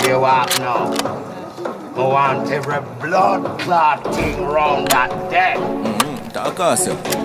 you walk now. I want every blood clot thing round that dead. Talk us.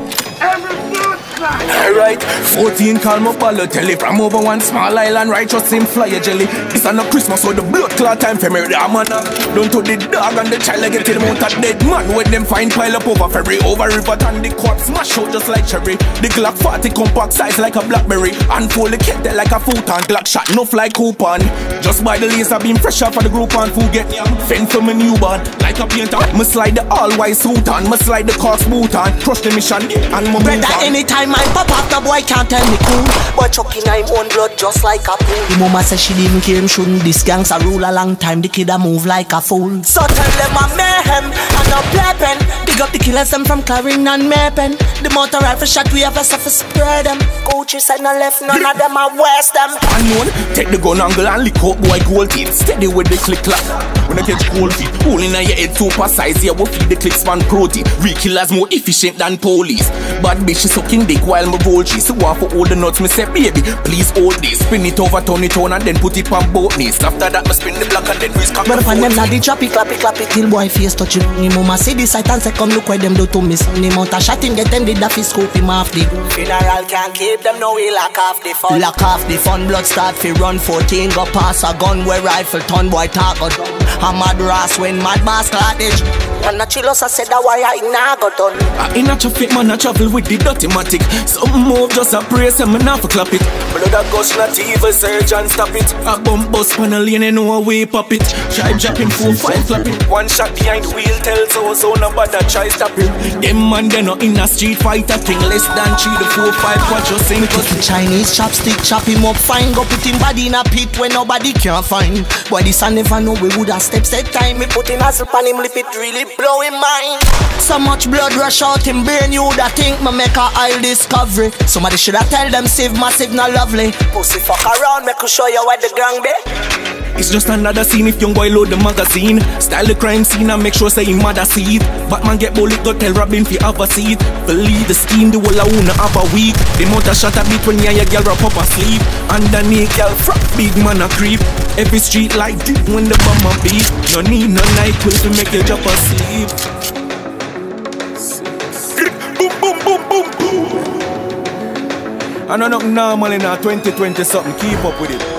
Every blood clot. Alright, 14 call my Balotelli. From over one small island, righteous him fly a jelly. It's not Christmas, so the blood clot time for me. Man, don't to the dog and the child I get to the mount of dead man. When them find pile up over ferry, over river and the corpse smash out just like cherry. The Glock 40 compact size like a blackberry. Unfold the kettle like a futon. Glock shot, enough like coupon. Just by the laser beam fresher for the group and food get young. Fend for my newborn, like a painter. Me slide the all-white suit on. Me slide the corks boot on. Crush the mission and my brother, anytime I pop up, the boy can't tell me cool. But chucking him own blood just like a fool. The mama says she didn't care him shouldn't. This gang's a rule a long time. The kid a move like a fool. So tell them I'm mayhem and no playpen. Big up the killers them from Clarin and Mapen. The motor rifle shot we have a suffer spread them. Coach said no left, none of them are west them. Unknown, take the gun angle and lick up boy gold teeth. Steady with the click clap. When I catch cold feet, all in your head super size. Yeah, we feed the click span protein. Real killers more efficient than police. Bad bitch she sucking dick while my roll cheese. So want for all the nuts, me say baby, please hold this. Spin it over, turn it on and then put it on both knees. After that, me spin the block and then we cock but upon them now the choppy, clappy, clappy till boy face touch him. Ni mama see the sight and say come look what them do to me. Ni mount a shot him get them with the fist scoop him off the ground. Funeral can't keep them no we lock off the fun. Lock off the fun, blood start fi run 14 go pass a gun where rifle ton boy talk go down. A mad ras when mad mask cottage. And the chillers I said that why I nah go done. In a traffic man I travel with the dirty matic. Some move just a praise and me not for clap it. Blood a gush not evil surge and stop it. A bump bus panel lane and no way pop it. Try dropping 4-5 flap it. One shot behind the wheel tell so nobody try stop it. Them man they not in a street fighter thing. Less than 3 to 4-5 watch us sing. Cause the Chinese chopstick chop him up fine. Go put him body in a pit where nobody can find. Boy this I never know we would have steps that time. Me put him hustle pan him lip it really blow him mind. So much blood rush out him brain you that think me make a aisle discovery. Somebody should have tell them save massive not lovely. Pussy fuck around make you show you where the gang be. It's just another scene if young boy load the magazine. Style the crime scene and make sure say him mother see it. Batman get bullet go tell Robin fi have a seat. Believe the scheme the whole a wanna have a week. The motor shot a bit when you your girl wrap up asleep. Underneath girl front big man a creep. Every street like deep when the bomb a beat. No need no night will to make you drop asleep. Boom boom boom boom boom. I know nothing normal in our 2020 something. Keep up with it.